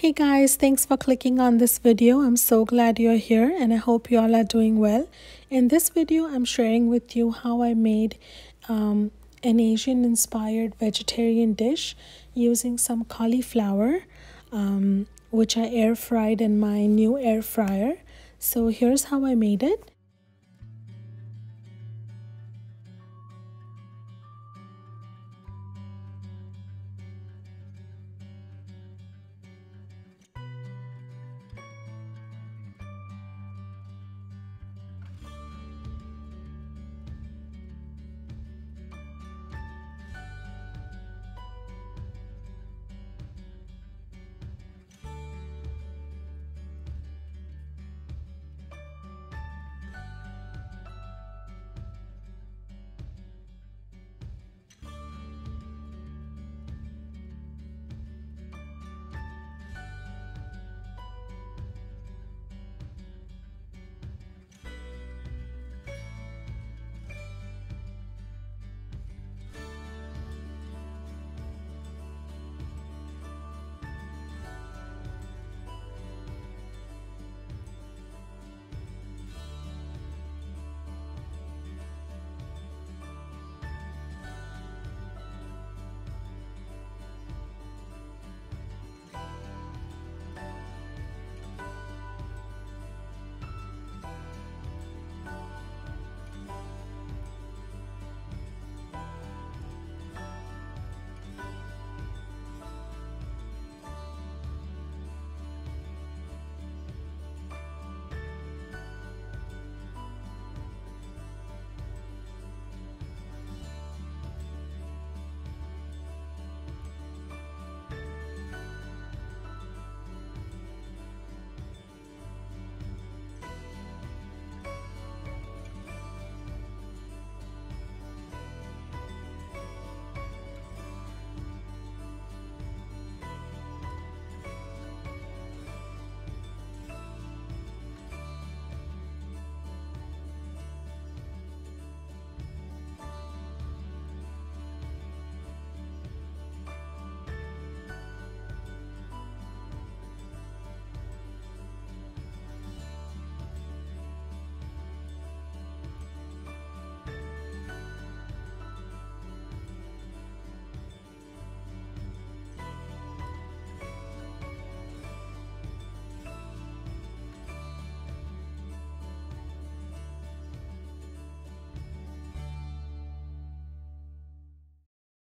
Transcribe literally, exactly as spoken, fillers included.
Hey guys, thanks for clicking on this video. I'm so glad you're here and I hope you all are doing well. In this video, I'm sharing with you how I made um, an Asian inspired vegetarian dish using some cauliflower, um, which I air fried in my new air fryer. So here's how I made it.